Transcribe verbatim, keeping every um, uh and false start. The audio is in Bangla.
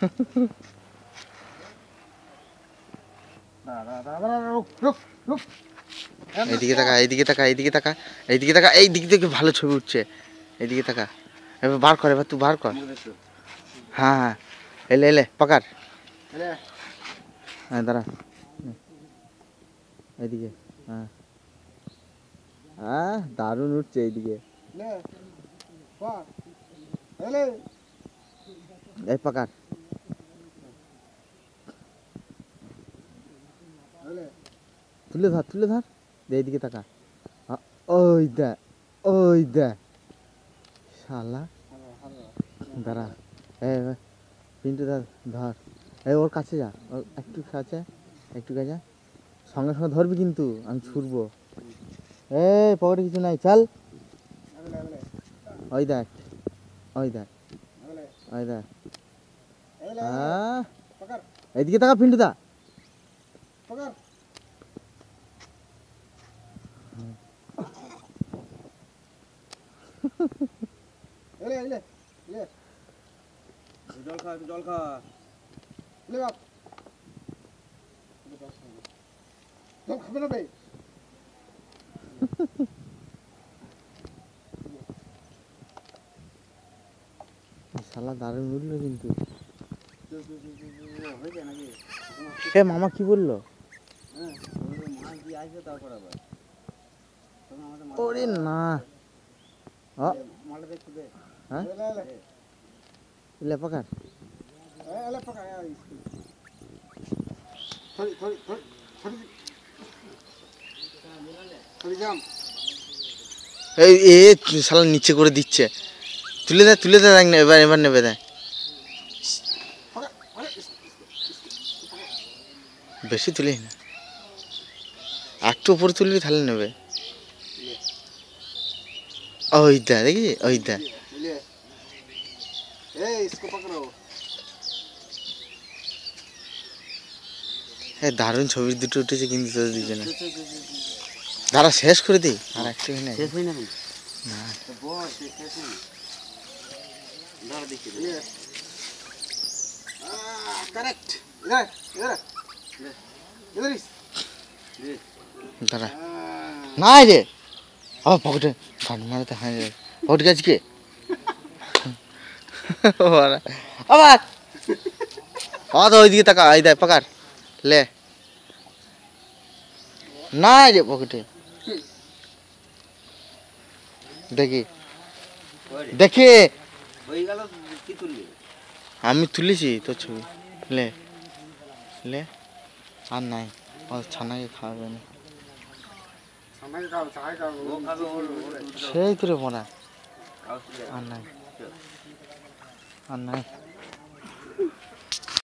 এইদিকে তাকা, এইদিকে তাকা, এইদিকে তাকা, এইদিকে তাকা, এই দিক থেকে ভালো ছবি উঠছে। এইদিকে তাকা, এবার বার কর, এবার তুই বার কর। হ্যাঁ হ্যাঁ, এলে এলে পাকার। হ্যাঁ দাঁড়া, এইদিকে। হ্যাঁ হ্যাঁ, দারুণ উঠছে এইদিকে। এই পাকার, তুলে ধর, তুলে ধর, এইদিকে তাকা। ওই দে, ওই দে শালা। দাঁড়া, এই পিন্টু ধর, ধর, এই ওর কাছে যা, ওর একটু কাছে, একটু কাছে, সঙ্গে সঙ্গে ধরবি কিন্তু, আমি ছুটবো। এই পকেটে কিছু নাই, চল। ওই দেখ, ওই দেখ, ওই দেখ। হ্যাঁ, এইদিকে তাকা পিন্টু দা। জল খা, জল খা। জল খাবে না ভাই? শালা দারুণ উঠলো কিন্তু। এ মামা কি বললো? ওরে না, হ্যাঁ লে পাকার। এই এ শালা নিচে করে দিচ্ছে, তুলে দে, তুলে দে, দেখ না, এবার এবার নেবে দেয়। বেশি তুলিস না, একটু উপরে তুলবি তাহলে নেবে। ওই দা, দেখি ওই দা। হ্যাঁ দারুণ ছবি দুটো উঠেছে কিন্তু তোদের দুজনে। দাঁড়া শেষ করে দিই, আর একটু নেই। শেষ হই না ভাই? না বল শেষ হই না। দাঁড়া দেখি। কারেক্ট। লে, লে। এদিস। দাঁড়া, নাই রে, আবার পকেটে গান মারাতে হয় রে, পকেটে গেছে কে আবার। আবার তো ওইদিকে তাকা, এই দেখ পাকার, লে। নাই রে পকেটে, দেখি দেখি। হয়ে গেল, কি তুললি? আমি তুলেছি তোর ছবি, লে লে। আর নাই, ও ছানাকে খাওয়াবে না, সেই তোরে মরা। আর নাই, আর নাই।